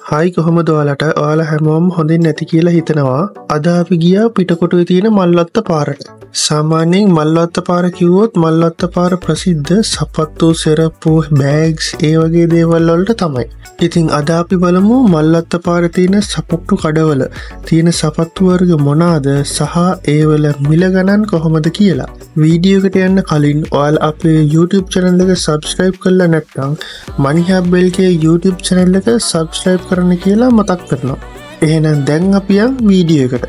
හයි කොහොමද ඔයාලා හැමෝම හොඳින් නැති කියලා හිතනවා. අද අපි ගියා පිටකොටුවේ තියෙන මල්වත්ත පාරට. සාමාන්‍යයෙන් මල්වත්ත පාර කිව්වොත් මල්වත්ත පාර ප්‍රසිද්ධ සපත්තු, සෙරප්පු, බෑග්ස් ඒ වගේ දේවල් වලට තමයි. ඉතින් අද අපි බලමු මල්වත්ත පාරේ තියෙන සපත්තු කඩවල තියෙන සපත්තු වර්ග මොනවාද සහ ඒවල මිල ගණන් කොහොමද කියලා. වීඩියෝ එකට යන්න කලින් ඔයාලා අපේ YouTube channel එක subscribe කරලා නැත්නම් Money Hub Belkේ YouTube channel එක subscribe කරන්න කියලා මතක් කරනවා. එහෙනම් දැන් අපි යන් වීඩියෝ එකට.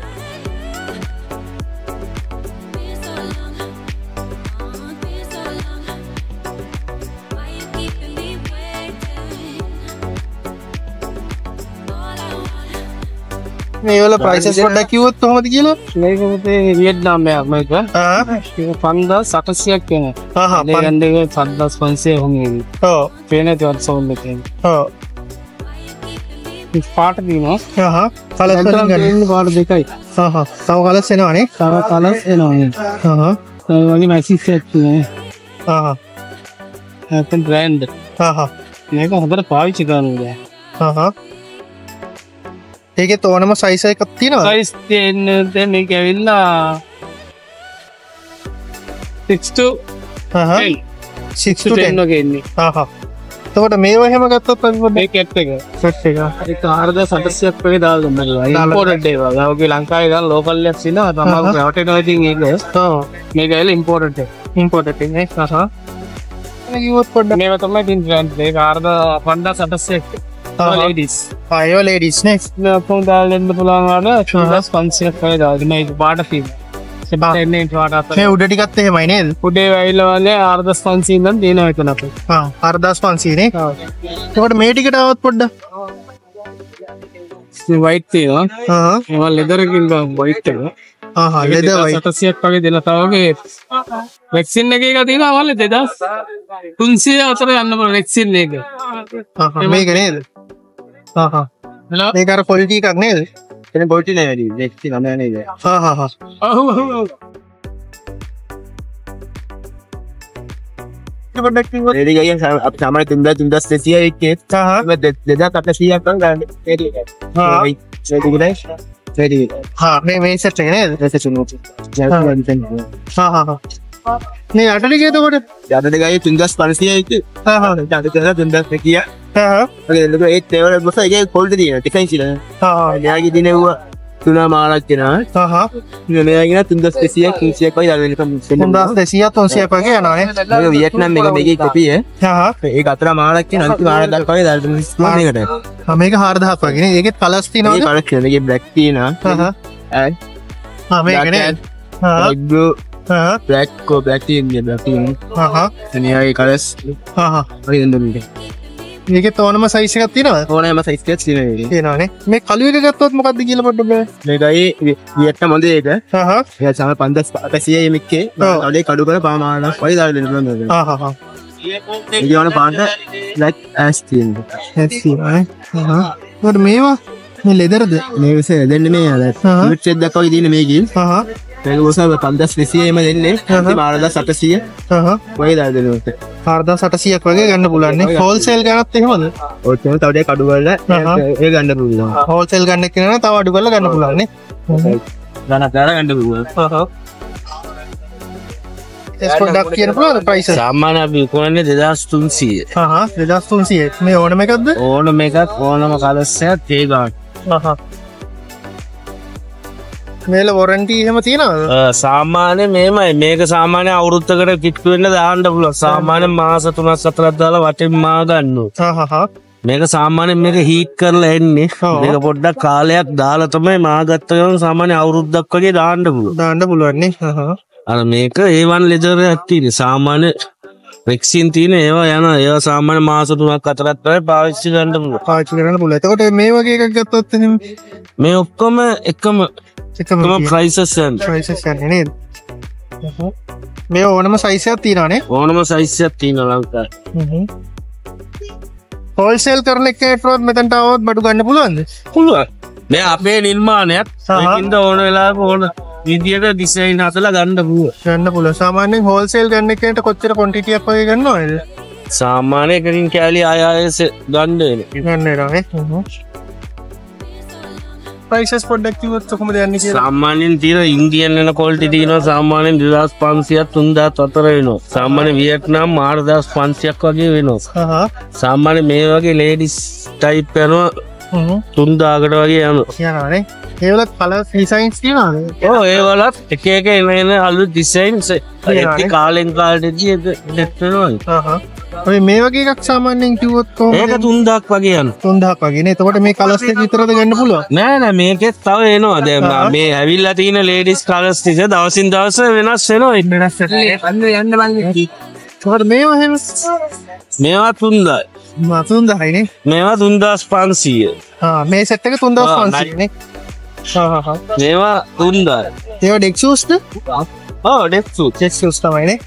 මේ වල prices පොඩ්ඩක් කිව්වොත් කොහොමද කියලා? මේක පුතේ වියට්නාම් එකක් මේක. ඒක 5800ක් වෙනවා. මේ ගන්න එක 7500 හොන්නේ. ඔව්. පේන ඒවත් සෝල් එකේ. ඔව්. පාට දිනවා. කලස් වලින් ගන්න පාට දෙකයි. තව කලස් එනවනේ. තව කලස් එනවා. ඒ වගේ මැසිස් එකක් නේ. නැත්නම් බ්‍රෑන්ඩ්. මේක හොඳට පාවිච්චි කරන්න ඕනේ. ඒකේ තෝනම සයිස් එකක් තියෙනවා. සයිස් දැන් මේක ඇවිල්ලා 6 to 10. 6 to 10 වගේ ඉන්නේ. එතකොට මේව එහෙම ගත්තොත් අපි මේ කැට් එක. සෙට් එක. ඒක 4800ක් වගේ දාලා දුන්නා. ඉම්පෝර්ටඩ් ඒවා. ගාවගේ ලංකාවේ ගන්න ලෝකල් එකක් ඉන්නවා. තමයි රවටේනවා ඉතින් ඒක. මේක ඇවිල්ලා ඉම්පෝර්ටඩ් එක. ඉම්පෝර්ටඩ් එක නේ. මේ කිව්වොත් පොඩ්ඩක් මේව තමයි ඉතින් බ්‍රෑන්ඩ්. මේක 5800ක්. ladies. ඒවා ලේඩිස් නේ. අපෝ දාලා දෙන්න පුළුවන් වල 2500ක් වගේ දාලා මේක පාට ෆීම. සෙබ්බෙන්නේ පාට මේ උඩ ටිකත් එහෙමයි නේද? උඩේ වැයිලා වල 4500 ඉඳන් දෙනවා එතන අපේ. 4500 නේ. එතකොට මේ ටිකට આવත් පොඩ්ඩක්. මේ white තියෙනවා. ඒවා leather එකකින් white එක. leather white 700ක් වගේ දෙලා තවගේ vaccine එකේ එක තියෙනවා වල 2300 අතර යන්න බල vaccine එක. මේක නේද? මේක අර quality එකක් නේද? එතන quality නෑ වැඩි. vaccine නෑ නේද? පොඩ්ඩක් කිව්වොත් ඒ ගියන් අපි සාමාන්‍ය 3200 එකේ 2800ක් ගන්න වැඩි එකයි. මේ සෙට් එක නේද? මේ අටට ගියද කොට? යටට ගියේ 3500 එක. යටට 3200 කිය. ඔගේ ඒ තේවල බොස එකේ quality තියෙනවා. ඩිෆෙන්ස් ඉලා. එයාගේ දිනෙව්වා තුනා මාලක් වෙනවා. මෙයාගෙන 3200 300ක් වගේ දාලා වෙනකම් 3200 300ක් වගේ යනවානේ. මේක වියට්නාම් එක මේකේ කොපිය. ඒක අතර මාලක් කියන අන්තිම මාලක් දාලා වගේ දාලා දුන්නා මේකට. මේක 4000ක් වගේ නේ. ඒකෙත් කලර්ස් තියෙනවද? මේ කලර්ස් තියෙනවා. මේකේ බ්ලැක් තියෙනවා. මේක නේද? blue black ko black තියෙනවා. එනියාගේ කලර්ස්. වගේ දෙන්නුනේ. මේකේ තෝනම සයිස් එකක් තියෙනවද? ඕනෑම සයිස් එකක් තියෙනවානේ. මේ කළු එක ගත්තොත් මොකද්ද කියලා පොඩ්ඩක් බලන්න. මේකයි වියට්නාම් මොදේ එක. ඒක සම 5500 මේකේ. අවලේ කඩු කර පාමානක් වගේ දාලා දෙන්න පුළුවන්. ඒ කියවන පාට black ash තියෙනවා. ash තියෙනවා. ඒකට මේවා මේ ලෙදර්ද? මේක දෙන්නේ මේ අර ස්විච් එකක් දක්වා තියෙන මේකේ. මේක ඔසව 5200 එම දෙන්නේ. අන්තිම 4700. වගේ දාලා දෙනවා. 4800ක් වගේ ගන්න පුළුවන් නේ. හෝල්සේල් ගන්නත් එහෙමද? ඔය තමයි තව ටික අඩු කරලා ඒ ගන්න පුළුවන්. හෝල්සේල් ගන්න කෙනා තව අඩු කරලා ගන්න පුළුවන් නේ. ගණන් කරලා ගන්න පුළුවන්. එස් පොඩ්ඩක් කියන්න පුළුවන්ද ප්‍රයිස්? සාමාන්‍ය අපි විකුණන්නේ 2300. 2300. මේ ඕනම එකක්ද? ඕනම එකක් ඕනම කලර්ස් එකක් ඒ ගන්න. මේල වොරන්ටි එහෙම තියෙනවද? සාමාන්‍ය මේමයි. මේක සාමාන්‍ය අවුරුද්දකට කිට්ටු වෙන්න දාන්න පුළුවන්. සාමාන්‍ය මාස 3-4ක් දාලා වටින් මා ගන්නවා. මේක සාමාන්‍ය මේක හීට් කරලා එන්නේ. මේක පොඩ්ඩක් කාලයක් දාලා තමයි මා ගත්ත ගමන් සාමාන්‍ය අවුරුද්දක් වගේ දාන්න පුළුවන්. දාන්න පුළුවන් නේ. අර මේක A1 leather එකක් තියෙන. සාමාන්‍ය vaccine තියෙන ඒවා යනවා. ඒවා සාමාන්‍ය මාස 3-4ක් තමයි පාවිච්චි කරන්න පුළුවන්. පාවිච්චි කරන්න පුළුවන්. එතකොට මේ වගේ එකක් ගත්තොත් එහෙම මේ ඔක්කොම එකම prices යන්නේ නේද? මේ ඕනම සයිස් එකක් තියෙනවානේ. ඕනම සයිස් එකක් තියෙනවා ලංකාවේ. හෝල්සේල් කරන එකේට මෙතනට આવොත් බඩු ගන්න පුළුවන්ද? පුළුවන්. මේ අපේ නිර්මාණයක්. ඒකින්ද ඕන වෙලාවක ඕන විදියට ඩිසයින් හදලා ගන්න පුළුවන්. ගන්න පුළුවන්. සාමාන්‍යයෙන් හෝල්සේල් ගන්න එකේට කොච්චර ක්වොන්ටිටි එකක් වගේ ගන්නවද? සාමාන්‍ය එකකින් කෑලි ආයෙත් ගන්න වෙන. ගන්න වෙනවා නේ. ප්‍රයිසස් පොඩ්ඩක් කිව්වොත් කොහොමද යන්නේ කියලා. සාමාන්‍යයෙන් තියෙන ඉන්දියන් වෙන ක්වොලිටි තියෙනවා සාමාන්‍යයෙන් 2500ක් 3000ක් අතර වෙනවා. සාමාන්‍ය වියට්නාම් 4500ක් වගේ වෙනවා. සාමාන්‍ය මේ වගේ ලේඩිස් ටයිප් යනවා 3000කට වගේ යනවා. ඒවලත් කලර්ස් ඩිසයින්ස් තියෙනවද? ඔව් ඒවලත් එක එක එන අලුත් ඩිසයින්ස් ඒක කාලෙන් කාලෙට නෙට් වෙනවා. ඔය මේ වගේ එකක් සාමාන්‍යයෙන් කිව්වොත් කොහොමද? ඒක 3000ක් වගේ යනවා. 3000ක් වගේ නේ. එතකොට මේ කලර්ස් දෙක විතරද ගන්න පුළුවන්? නෑ මේකෙත් තව එනවා. දැන් මේ ඇවිල්ලා තියෙන ලේඩිස් කලර්ස් ටික දවසින් දවස වෙනස් වෙනවා. යන්න බලන්න. ඒකට මේවා එහෙම මේවා 3000යි. 3000යි නේ. මේවා 3500. මේ සෙට් එක 3500 නේ. මේවා 3000යි. ඒවා ඩෙක්සූස්ද? ඔව් ඩෙක්සූස් තමයි නේ.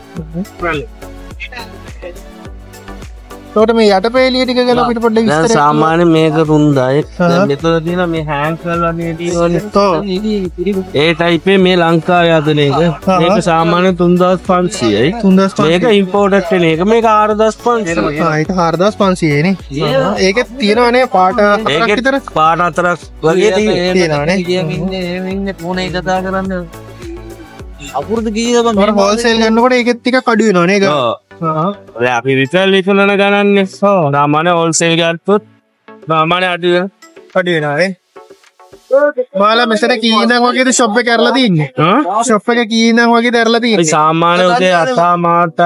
ඒකට මේ යටපේලිය ටික ගැන අපිට පොඩ්ඩක් විස්තර දැන් සාමාන්‍ය මේක 3000යි. දැන් මෙතන තියෙන මේ හෑන්ඩ් කරවන්නේ තියෙන්නේ. ඒ ටයිපේ මේ ලංකාවේ හදන එක. මේක සාමාන්‍ය 3500යි. මේක ඉම්පෝර්ටඩ් වෙන එක. මේක 4500යි. ඒක 4500යි නේ. ඒකෙත් තියෙනවනේ පාට හතරක් විතර. පාට හතරක් වගේ තියෙනවනේ. ඉන්නේ ෆෝනේ කතා කරන්න. අපුරුදු කීයද මම හෝල්සේල් ගන්නකොට ඒකෙත් ටිකක් අඩු වෙනවා නේද? ඔව්. අපි රිටේල් විකුණන ගණන්නේ. ඔව්. සාමාන්‍ය හෝල්සේල් ගත්තොත් සාමාන්‍ය අඩු වෙනවා නේ. ඔයාලා මෙතන කීනම් වගේද ෂොප් එක කරලා තින්නේ? ෂොප් එක කීනම් වගේද කරලා තින්නේ? සාමාන්‍ය උදේ අතාමාට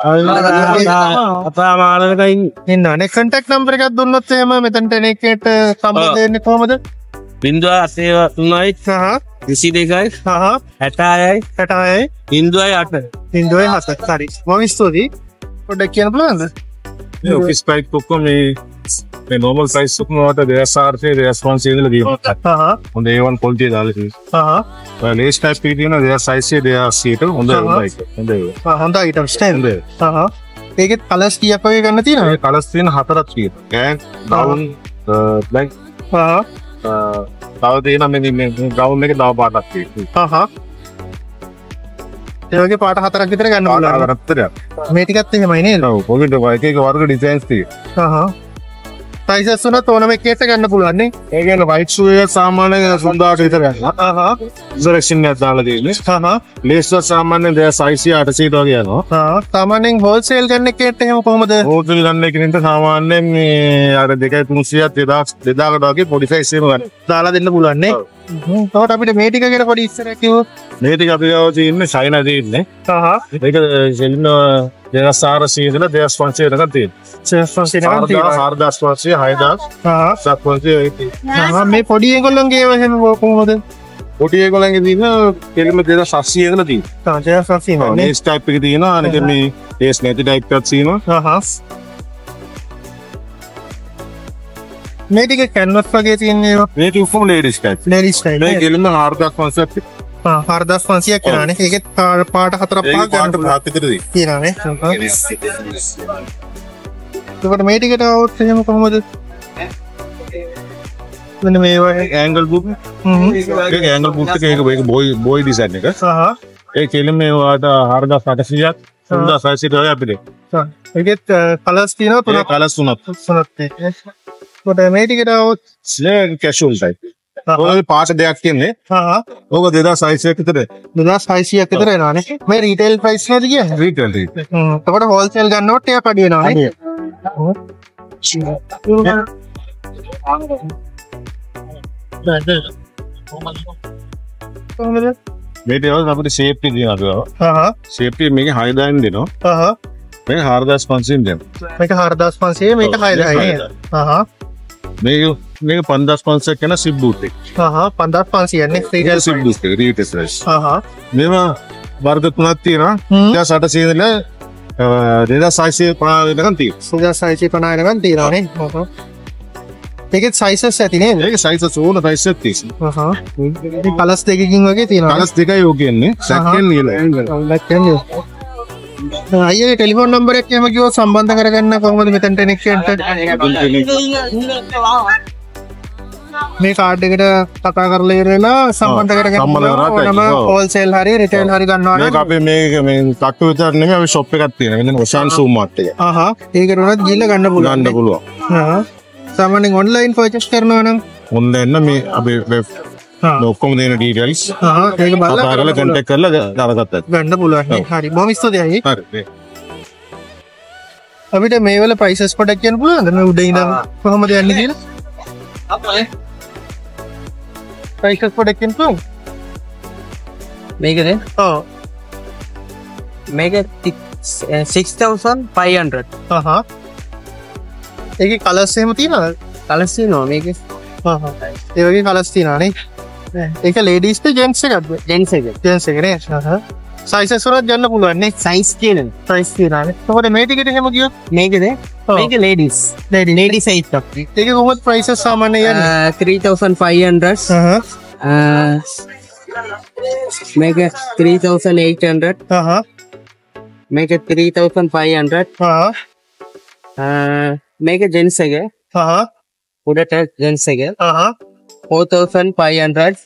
අතාමාරක ඉන්නනේ. කන්ටැක්ට් නම්බර් එකක් දුන්නොත් එහෙම මෙතනට එන එකට සම්බන්ධ වෙන්නේ කොහමද? 083යි 22යි 66යි 0.8 0.7 හරි. මම ස්තුතියි. පොඩ්ඩක් කියන්න පුළුවන්ද? මේ ඔෆිස් ප්‍රයිස් ඔක්කොම මේ normal price ඔක්කොම වලට 2500 ඉඳලා තියෙනවා. හොඳ A1 quality දාලා තියෙනවා. ලේස් ටයිප් එකේ තියෙන 2600 2600ට හොඳ items නේ. ඒකෙත් කලර්ස් කීයක් වගේ ගන්න තියෙනවද? මේ කලර්ස් තියෙන හතරක් තියෙනවා. ගෑන් බ්‍රවුන් බ්ලැක් තව තියෙන මේ බ්‍රවුන් එකේ තව පාටක් තියෙනවා. ඒ වගේ පාට හතරක් විතර ගන්න පුළුවන්. මේ ටිකත් එහෙමයි නේද? ඔව් පොකට් එක එක වර්ග ඩිසයින්ස් තියෙනවා. ප්‍රයිසස් උනත් ඕනම එකකට ගන්න පුළුවන් නේ. ඒ කියන්නේ වයිට් ෂූ එක සාමාන්‍යයෙන් 3000ට විතර යනවා. සෙලෙක්ෂන් එකක් දාලා තියෙන්නේ. ලේස් වල සාමාන්‍යයෙන් 2600 800 වගේ යනවා. සාමාන්‍යයෙන් හෝල්සේල් ගන්න එකකට එහෙම කොහමද? හෝල්සේල් ගන්න එකකින් සාමාන්‍යයෙන් මේ අර 2300ක් 2000කට වගේ පොඩි සයිස් එකක් ගන්න. දාලා දෙන්න පුළුවන් නේ. තවට අපිට මේ ටික ගැන පොඩි ඉස්සරයක් කිව්වොත් මේ ටික අපි ගාව තියෙන්නේ සයිනා තියෙන්නේ. ඒක සෙලින 2400 ඉඳලා 2500 වෙනකන් තියෙනවා. 2500 වෙනකන් 4500 6000 මේ පොඩි ඒගොල්ලන්ගේ ඒවා එහෙම කොහොමද? පොඩි ඒගොල්ලන්ගේ තියෙන කෙලිම 2700 ඉඳලා තියෙනවා. 2700 නේ. මේ ටයිප් එක තියෙනවා. අනික මේ ටේස් නැති ටයිප් එකක් තියෙනවා. මේ ටික කැන්වස් වගේ තියෙන ඒවා. මේ ටික ඔක්කොම ලේඩිස් ටයිප්. Ladies type. මේ කෙලිම 4500ක්. 4500ක් කරානේ. ඒකෙත් පාට හතරක් පහක් ගන්න පුළුවන්. තියෙනවානේ. ඒකට මේ ටිකට આવොත් එහෙම කොහොමද? මෙන්න මේ වගේ ඇන්ගල් බුක්. ඒක ඇන්ගල් බුක් එක බොයි ඩිසයින් එක. ඒ කෙලිම මේ වාට 4800ක් 3600 වගේ අපිට. ඒකෙත් කලර්ස් තියෙනවා තුනක්. කලර්ස් තුනක්. කොට මේ ටිකට આવොත් කැෂුවල් ටයිප්. ඔය පාට දෙයක් කියන්නේ. ඕක 2600ක් විතර. 2600ක් විතර එනවානේ. මේ රීටේල් ප්‍රයිස් නේද කියන්නේ? රීටේල්. එතකොට හෝල්සේල් ගන්නකොට ටිකක් අඩු වෙනවානේ. කොහොමද? මේ දේවල් අපිට ෂේප් එක දිනනවා. ෂේප් එක මේකේ 6000 දෙනවා. මේක 4500 දෙනවා. මේක 4500 මේක 6000 නේද? මේක 5500 කියන සිබ් බූට් එක. 5500 නේ රීටේල් සිබ් බූට් එක රීටේල් ප්‍රයිස්. මේවා වර්ග තුනක් තියෙනවා. 2800 ඉඳලා 2650 වෙනකන් තියෙනවා. 2650 වෙනකන් තියෙනවා නේ. ඒකෙත් සයිසස් ඇති නේද? ඒක සයිසස් ඕන සයිස් එකක් තියෙනවා. මේ කලර්ස් දෙකකින් වගේ තියෙනවා. කලර්ස් දෙකයි ඕක කියන්නේ. සැකෙන් නියලා. අයියගේ ටෙලිෆෝන් නම්බර් එක එහෙම කිව්වොත් සම්බන්ධ කරගන්න කොහොමද මෙතනට එන එක්කන්ට? මේ කාඩ් එකට කතා කරලා ඉවරලා සම්බන්ධ කරගන්න ඕනම හෝල්සේල් හරි රිටේල් හරි ගන්නවා නම් මේක අපේ මේ කට්ටු විතර නෙමෙයි අපි ෂොප් එකක් තියෙනවා. මෙන්න ඔෂාන් සූම් මාර්ට් එක. ඒකට උනත් ගිහිල්ලා ගන්න පුළුවන්. ගන්න පුළුවන්. සාමාන්‍යයෙන් ඔන්ලයින් පර්චේස් කරනවා නම් උන් දැන්න මේ අපේ වෙබ් ඔක්කොම දෙන ඩීටේල්ස් ඒක බලලා කරලා කන්ටැක්ට් කරලා දාගත්තා. ගන්න පුළුවන්. හරි. බොහොම ස්තුතියි. හරි. අපිට මේ වල ප්‍රයිසස් පොඩක් කියන්න පුළුවන්ද? මේ උඩ ඉඳන් කොහොමද යන්නේ කියලා? අපේ ප්‍රයිසස් පොඩක් කියන්න පුළුවන්ද? මේකද? ඔව්. මේක 6500. ඒකේ කලර්ස් එහෙම තියෙනවද? කලර්ස් තියෙනවා මේකේ. ඒ වගේ කලර්ස් තියෙනවා නේ. ඒක ලේඩීස් ද ජෙන්ට්ස් එකක්ද? ජෙන්ට්ස් එක. ජෙන්ට්ස් එක නේ. සයිසස් වලත් ගන්න පුළුවන් නේ. සයිස් තියෙනවා. සයිස් තියෙනවා නේ. කොහොමද මේ ටිකට එහෙම ගියොත්? මේකද? මේක ලේඩීස්. ලේඩීස් සයිස් එකක්. ඒක කොහොමද ප්‍රයිසස් සාමාන්‍යයෙන් යන්නේ? 3500. මේක 3800. මේක 3500. මේක ජෙන්ට්ස් එක. උඩට ජෙන්ට්ස් එක. 4500.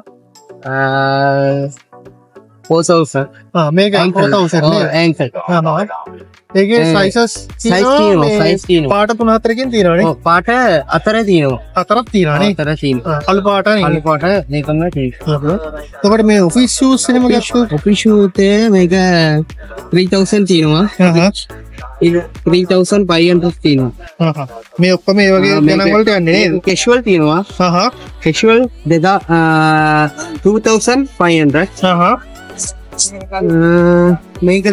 4000. මේක 4000 නේ. ඇන්කල්. ඒකේ සයිසස් තියෙනවා. පාට 3-4කින් තියෙනවනේ. ඔව් පාට 4 තියෙනවා. 4ක් තියෙනවා නේ. 4 තියෙනවා. අලු පාට නේ. අලු පාට මේකම තියෙනවා. එතකොට මේ ඔෆිස් ෂූස් එහෙම ගත්තොත් ඔෆිස් ෂූත් මේක 3000 තියෙනවා. ඒක 3500 තියෙනවා. මේ ඔක්කොම මේ වගේ ගණන් වලට යන්නේ නේද? කැෂුවල් තියෙනවා. කැෂුවල් 2500. මේකද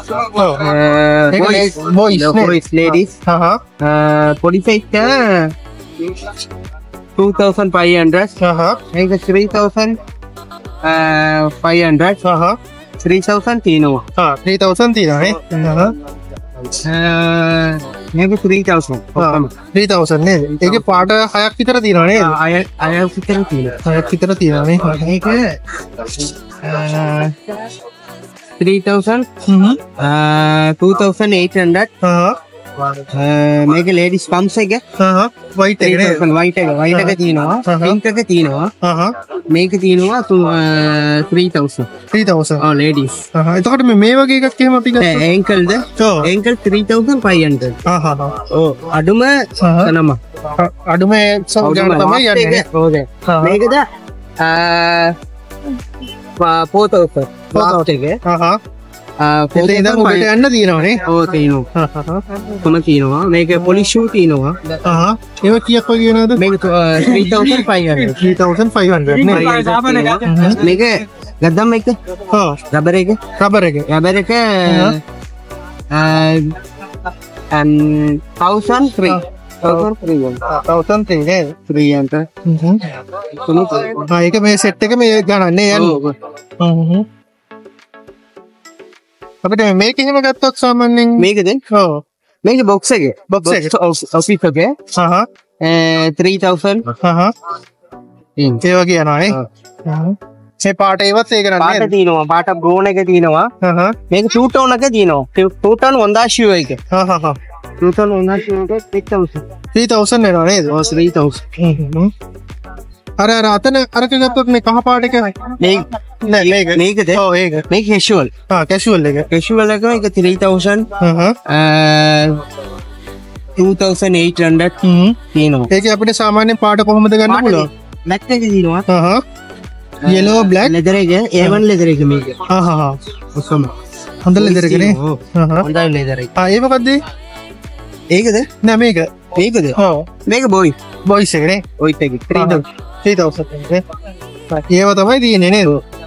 boys ladies. Modified 2500. මේක 3500. 3000 තියෙනවා. 3000 තියෙනවා නේ. මේක 3000. 3000 නේද? ඒකේ පාට 6ක් විතර තියෙනවා නේද? අය විතර තියෙනවා. 6ක් විතර තියෙනවා නේ. මේක 3000. 2800. මේක ලේඩිස් පම්ස් එක. වයිට් එක නේද? වයිට් එක තියෙනවා. පින්ක් එක තියෙනවා. මේක තියෙනවා 3000. 3000. ඔව් ලේඩිස්. එතකොට මේ වගේ එකක් එහෙම අපි ගත්තා. ඇන්කල්ද? ඇන්කල් 3500. ඔව් අඩුම තනම. අඩුම සංඛ්‍යාව තමයි යන්නේ. මේකද 4000. 4000 එක. එතන ඉඳන් උඩට යන්න තියෙනවනේ. ඔව් තියෙනවා. කොහොම තියෙනවා. මේක පොලිෂ් ෂූ තියෙනවා. ඒක කීයක් වගේ වෙනවද? මේක 3500. 3500 නේ. මේක ගද්දම් එක. රබර් එක. රබර් එක. 1003. 1003 නේද? 300. ඒක මේ සෙට් එක මේ ගණන්නේ යන්නේ. අපිට මේක එහෙම ගත්තොත් සාමාන්‍යයෙන් මේකද? ඔව්. මේක බොක්ස් එක. බොක්ස් එක. ඔෆිස් එක. 3000. ඒ වගේ යනවා නේ. මේ පාට ඒවත් ඒක නන්නේ. පාට තියෙනවා. පාට බ්‍රෝන් එක තියෙනවා. මේක ටූ ටෝන් එක තියෙනවා. ටූ ටෝන් 1000 එක. ටූ ටෝන් 1000 එක 3000. 3000 වෙනවා නේද? ඔව් 3000. අර අතන අරක ගත්තොත් මේ කහ පාට එක මේක මේකද? ඔව් ඒක. මේක කැෂුවල්. කැෂුවල් එක. කැෂුවල් එක මේක 3000. 2800 තියෙනවා. ඒක අපිට සාමාන්‍ය පාට කොහොමද ගන්න පුළුවන්? බ්ලැක් එක තියෙනවා. yellow black leather එක A1 leather එක මේක. ඔක්කොම. හොඳ leather එක නේ. හොඳයි leather එක. ඒ මොකද්ද? ඒකද? නෑ මේක. මේකද? ඔව්. මේක boy. boys එක නේ. ඔයිත් එක 3000. 3000 නේ. ඒව තමයි තියෙන්නේ නේද?